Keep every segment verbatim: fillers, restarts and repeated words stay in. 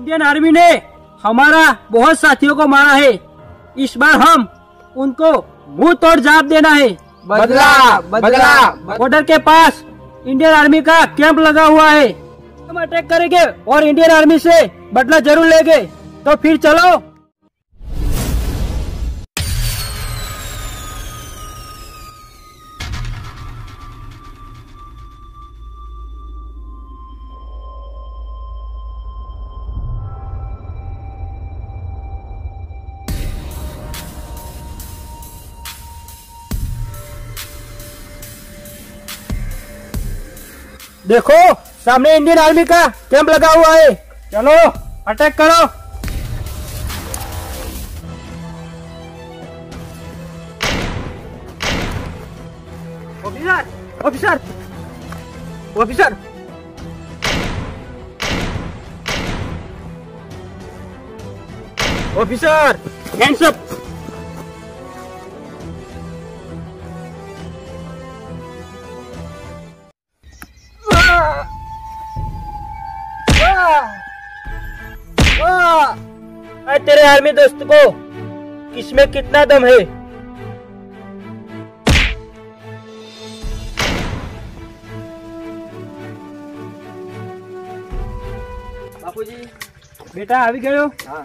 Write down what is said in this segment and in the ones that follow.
Indian army ने हमारा बहुत साथियों को मारा है। इस बार हम उनको मुंह तोड़ जवाब देना है। बदला बदला। बॉर्डर के पास इंडियन आर्मी का कैंप लगा हुआ है। हम अटैक करेंगे और इंडियन आर्मी से बदला जरूर लेंगे। तो फिर चलो। देखो सामने इंडियन आर्मी का कैंप लगा हुआ है। चलो अटैक करो। Officer officer officer officer hands up. तेरे आर्मी दोस्त को किसमें कितना दम है। बापूजी बेटा આવી ગયો। हाँ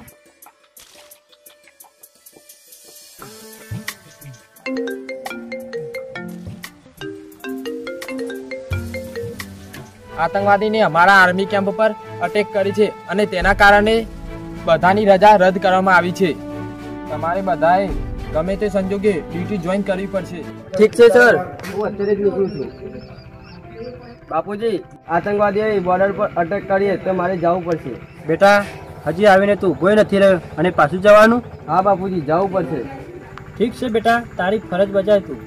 આતંકવાદી ને અમારા આર્મી કેમ્પ પર અટેક કરી છે અને તેના કારણે બધાની રજા રદ કરવામાં આવી છે। તમારે બધાએ ગમે તે સંજોગે ડ્યુટી જોઈન કરવી પડશે। ઠીક છે સર, હું અત્યારે જ નીકળું છું। બાપુજી આતંકવાદીએ બોર્ડર પર અટેક કરી તો મારે જવું પડશે। બેટા હજી આવીને તું ઉભો નથી રહ્યો અને પાછું જવાનું? હા બાપુજી જવું પડશે। ઠીક છે બેટા, તારી ફરજ બજાવ તું।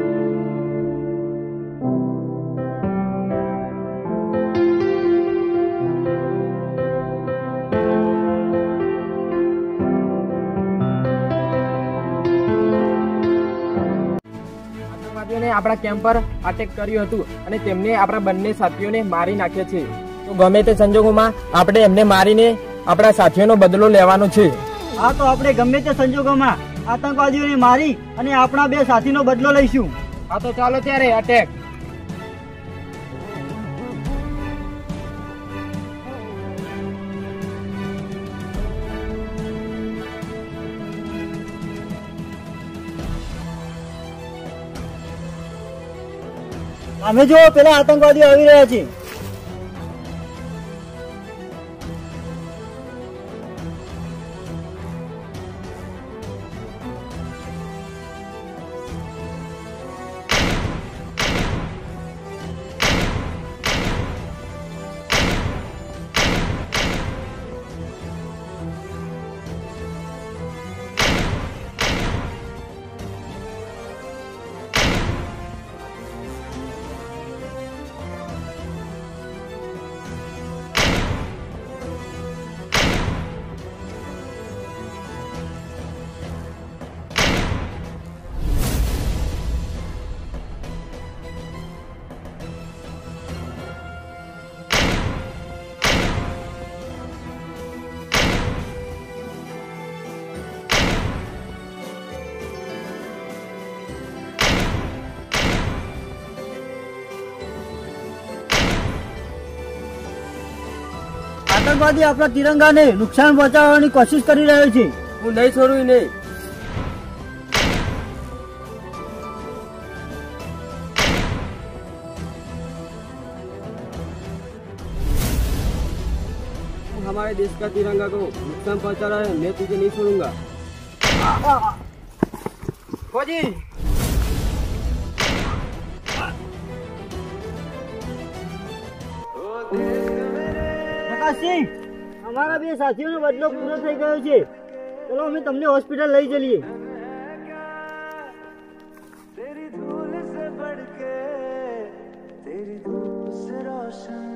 આપણા કેમ્પ પર અટેક કર્યું હતું અને તેમને આપણા બંને સાથીઓને મારી નાખ્યા છે। તો ગમે તે સંજોગોમાં આપણે એમને મારીને આપણા સાથીઓનો બદલો લેવાનો છે। હા તો આપણે ગમે તે સંજોગોમાં આતંકવાદીઓને મારી અને આપણા બે સાથીનો બદલો લઈશું। હા તો ચાલો ત્યારે અટેક। અમે જો પેલા આતંકવાદીઓ આવી રહ્યા છે। આતંકવાદી આપણા તિરંગાને નુકસાન પહોંચાડવાની કોશિશ કરી રહ્યો છે। હું નહીં છોડું નહીં। हमारे देश का तिरंगा को नुकसान पहुंचा रहा है, मैं तुझे नहीं छोड़ूंगा। फौजी सिंह, हमारा भी साथियों ने बदलो पूरा થઈ ગયો છે। ચલો અમે તમને હોસ્પિટલ લઈ જઈએ। तेरी धूल से बढ़ के तेरी धूप से रोशन